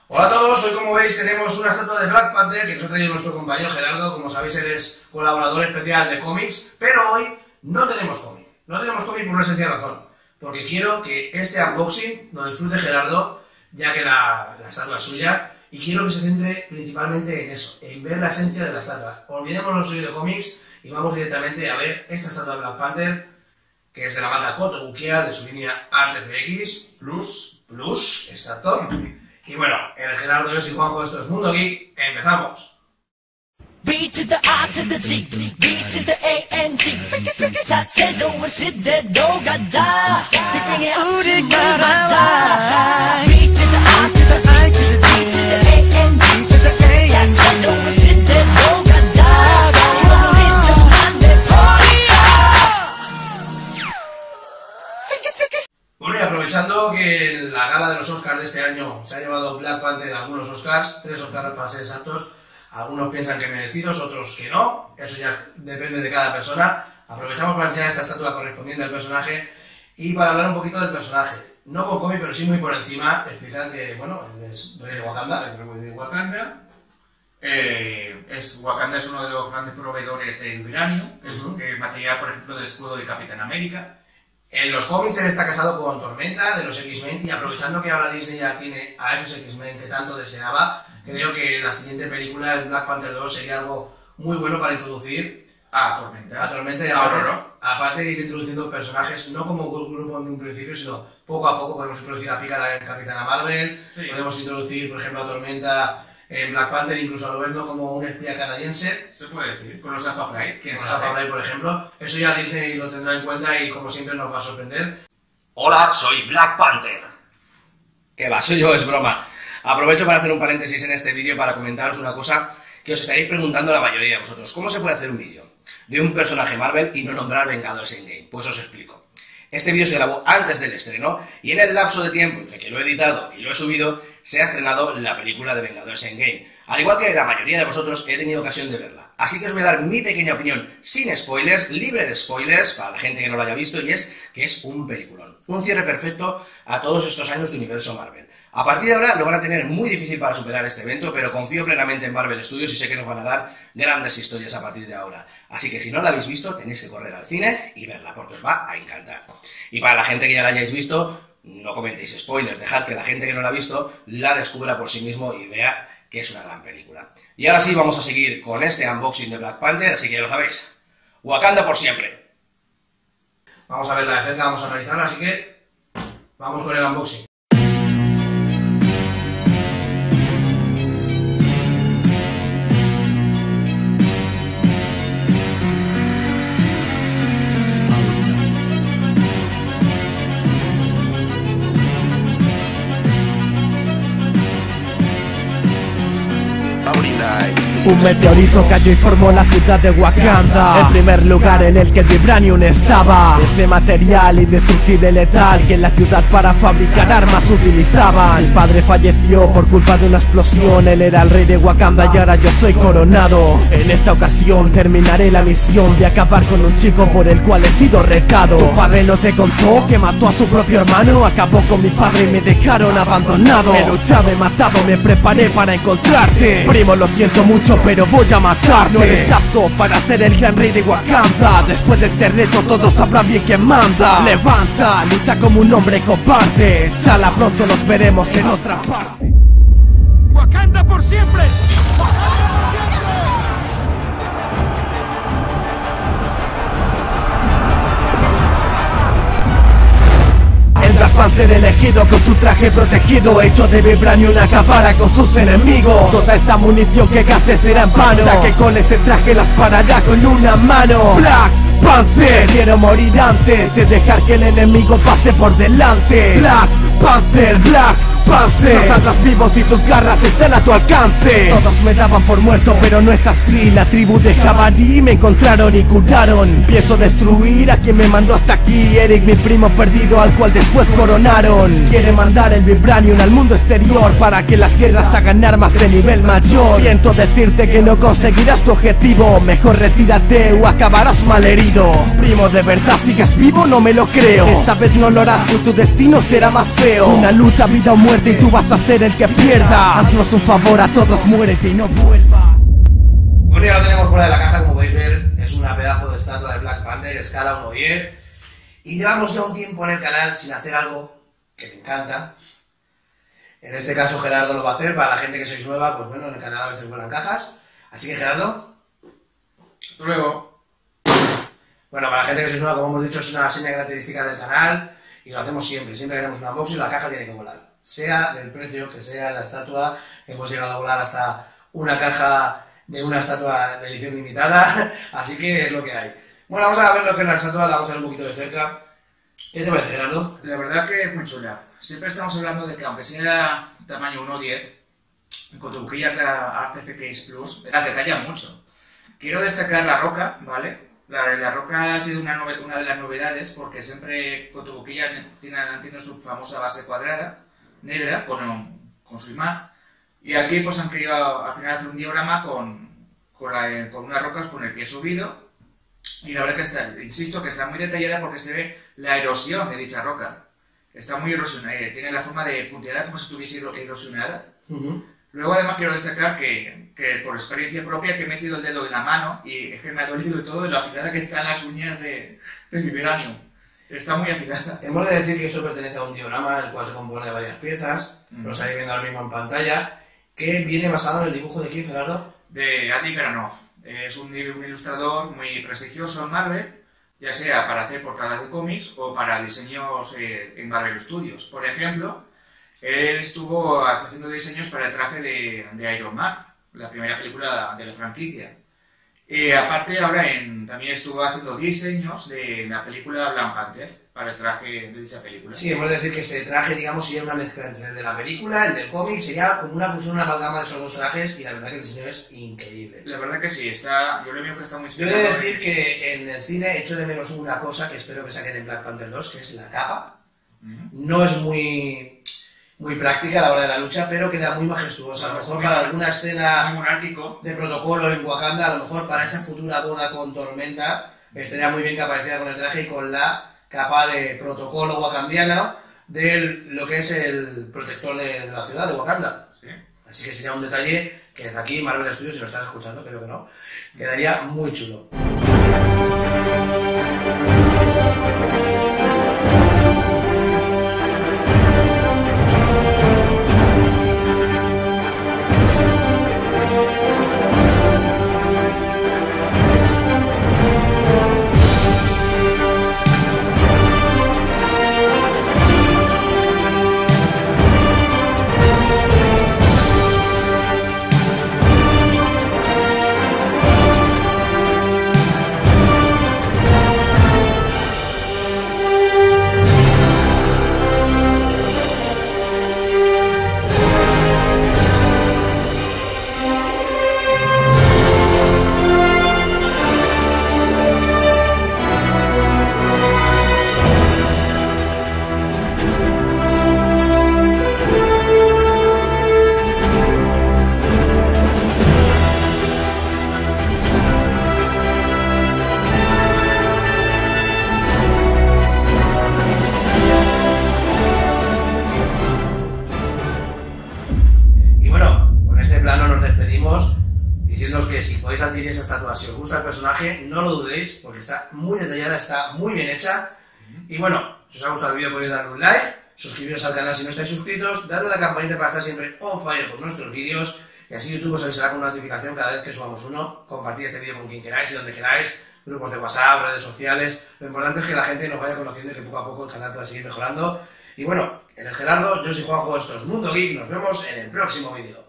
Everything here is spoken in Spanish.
Hola a todos, hoy como veis tenemos una estatua de Black Panther que nos ha traído nuestro compañero Gerardo. Como sabéis, eres colaborador especial de cómics, pero hoy no tenemos cómic. No tenemos cómic por una sencilla razón, porque quiero que este unboxing lo disfrute Gerardo, ya que la estatua es suya, y quiero que se centre principalmente en eso, en ver la esencia de la estatua. Olvidémonos hoy de cómics y vamos directamente a ver esta estatua de Black Panther, que es de la marca Koto Bukiya, de su línea Art FX Plus, exacto. Y bueno, el Gerardo, yo soy Juanjo, esto es Mundo Geek, empezamos. B to the I to the G, B to the A and G. 자세로운 시대로 가자. 우리 가자. B to the I to the G, B to the A and G. 자세로운 시대로 가자. 우리 정한의 Bueno, y aprovechando que en la gala de los Oscars de este año se ha llevado Black Panther algunos Oscars, 3 Oscars para ser exactos, algunos piensan que merecidos, otros que no, eso ya depende de cada persona. Aprovechamos para enseñar esta estatua correspondiente al personaje y para hablar un poquito del personaje. No con cómic, pero sí muy por encima, explicar que, bueno, él es rey de Wakanda. El rey de Wakanda. Wakanda es uno de los grandes proveedores del vibranium, el material, por ejemplo, del escudo de Capitán América. En los cómics él está casado con Tormenta, de los X-Men, y aprovechando que ahora Disney ya tiene a esos X-Men que tanto deseaba, creo que la siguiente película, el Black Panther 2, sería algo muy bueno para introducir a Tormenta y aparte de ir introduciendo personajes, no como grupo en un principio, sino poco a poco. Podemos introducir a Pícara en Capitana Marvel, sí. Podemos introducir, por ejemplo, a Tormenta en Black Panther, incluso a lo verlo como un espía canadiense. Se puede decir, con los Alpha Flight. Con los Alpha Flight, por ejemplo. Eso ya Disney lo tendrá en cuenta y como siempre nos va a sorprender. Hola, soy Black Panther. Que va, soy yo, es broma. Aprovecho para hacer un paréntesis en este vídeo para comentaros una cosa que os estaréis preguntando la mayoría de vosotros. ¿Cómo se puede hacer un vídeo de un personaje Marvel y no nombrar Vengadores Endgame? Pues os explico. Este vídeo se grabó antes del estreno y en el lapso de tiempo entre que lo he editado y lo he subido se ha estrenado la película de Vengadores Endgame. Al igual que la mayoría de vosotros he tenido ocasión de verla. Así que os voy a dar mi pequeña opinión sin spoilers, libre de spoilers, para la gente que no lo haya visto, y es que es un peliculón. Un cierre perfecto a todos estos años de universo Marvel. A partir de ahora lo van a tener muy difícil para superar este evento, pero confío plenamente en Marvel Studios y sé que nos van a dar grandes historias a partir de ahora. Así que si no la habéis visto, tenéis que correr al cine y verla, porque os va a encantar. Y para la gente que ya la hayáis visto, no comentéis spoilers, dejad que la gente que no la ha visto la descubra por sí mismo y vea que es una gran película. Y ahora sí, vamos a seguir con este unboxing de Black Panther, así que ya lo sabéis. Wakanda por siempre. Vamos a verla de cerca, vamos a analizarla, así que vamos con el unboxing. Un meteorito cayó y formó la ciudad de Wakanda, el primer lugar en el que el vibranium estaba. Ese material indestructible letal que en la ciudad para fabricar armas utilizaban. Mi padre falleció por culpa de una explosión. Él era el rey de Wakanda y ahora yo soy coronado. En esta ocasión terminaré la misión de acabar con un chico por el cual he sido retado. ¿Tu padre no te contó que mató a su propio hermano? Acabó con mi padre y me dejaron abandonado. He luchado, he matado, me preparé para encontrarte. Primo, lo siento mucho, pero voy a matarte. No eres apto para ser el gran rey de Wakanda. Después de este reto todos sabrán bien quién manda. Levanta, lucha como un hombre cobarde. Chala, pronto nos veremos en otra parte. ¡Wakanda por siempre! Black Panther elegido con su traje protegido, hecho de vibranium, acabará con sus enemigos. Toda esa munición que gaste será en vano, ya que con ese traje las parará con una mano. Black Panther, quiero morir antes de dejar que el enemigo pase por delante. Black Panther, Black Panther, no saldrás vivo si sus garras están a tu alcance. Todos me daban por muerto, pero no es así. La tribu de Jabalí me encontraron y curaron. Pienso destruir a quien me mandó hasta aquí. Eric, mi primo perdido, al cual después coronaron. Quiere mandar el vibranium al mundo exterior para que las guerras hagan armas de nivel mayor. Siento decirte que no conseguirás tu objetivo. Mejor retírate o acabarás malherido. Primo, ¿de verdad sigues vivo? No me lo creo. Esta vez no lo harás, pues tu destino será más feo. Una lucha vida o muerte suerte y tú vas a ser el que pierda. Haznos un favor a todos, muérete y no vuelvas. Bueno, ya lo tenemos fuera de la caja, como podéis ver, es una pedazo de estatua de Black Panther, escala 1:10. Y llevamos ya un tiempo en el canal sin hacer algo que me encanta. En este caso Gerardo lo va a hacer, para la gente que sois nueva, pues bueno, en el canal a veces vuelan cajas. Así que Gerardo... Hasta luego. Bueno, para la gente que sois nueva, como hemos dicho, es una seña característica del canal y lo hacemos siempre. Siempre que hacemos un unboxing, la caja tiene que volar. Sea del precio que sea la estatua, hemos llegado a volar hasta una caja de una estatua de edición limitada, así que es lo que hay. Bueno, vamos a ver lo que es la estatua, la vamos a ver un poquito de cerca. ¿Qué te parece, Gerardo? La verdad que es muy chula. Siempre estamos hablando de que aunque sea tamaño 1:10, con tu boquilla Art FX Plus, la detalla mucho. Quiero destacar la roca, ¿vale? La roca ha sido una de las novedades porque siempre con tu boquilla tiene su famosa base cuadrada, negra, con su imán. Y aquí pues han querido al final hacer un diagrama con unas rocas con el pie subido. Y la verdad que está, insisto, que está muy detallada porque se ve la erosión de dicha roca. Está muy erosionada, tiene la forma de punteada como si estuviese erosionada. Luego además quiero destacar que por experiencia propia que he metido el dedo en la mano y es que me ha dolido todo de lo afilada que están las uñas de mi vibranium. Está muy afilada. Hemos de decir que esto pertenece a un diorama, el cual se compone de varias piezas, lo estáis viendo ahora mismo en pantalla, que viene basado en el dibujo de quién, Gerardo. De Adi Granov. Es un ilustrador muy prestigioso en Marvel, ya sea para hacer portadas de cómics o para diseños en Marvel Studios. Por ejemplo, él estuvo haciendo diseños para el traje de Iron Man, la primera película de la franquicia. Aparte, ahora también estuvo haciendo diseños de la película Black Panther, para el traje de dicha película. Sí, hemos de decir que este traje, digamos, sería una mezcla entre el de la película, el del cómic, sería como una fusión, una amalgama de esos dos trajes y la verdad que el diseño es increíble. La verdad que sí, yo lo veo que está muy Yo he inspirado. de decir que en el cine echo de menos una cosa que espero que saquen en Black Panther 2, que es la capa. No es muy práctica a la hora de la lucha, pero queda muy majestuosa. A lo mejor para alguna escena Muy monárquico. de protocolo en Wakanda, a lo mejor para esa futura boda con tormenta, estaría muy bien que apareciera con el traje y con la capa de protocolo wakandiana de lo que es el protector de la ciudad de Wakanda. Sí. Así que sería un detalle que desde aquí Marvel Studios, si lo estás escuchando, creo que no, quedaría muy chulo. Diciéndoos que si podéis adquirir esa estatua, si os gusta el personaje, no lo dudéis, porque está muy detallada, está muy bien hecha. Y bueno, si os ha gustado el vídeo podéis darle un like, suscribiros al canal si no estáis suscritos, darle a la campanita para estar siempre on fire con nuestros vídeos, y así YouTube os avisará con una notificación cada vez que subamos uno. Compartid este vídeo con quien queráis y donde queráis, grupos de WhatsApp, redes sociales. Lo importante es que la gente nos vaya conociendo y que poco a poco el canal pueda seguir mejorando. Y bueno, él es Gerardo, yo soy Juanjo, esto es Mundo Geek, nos vemos en el próximo vídeo.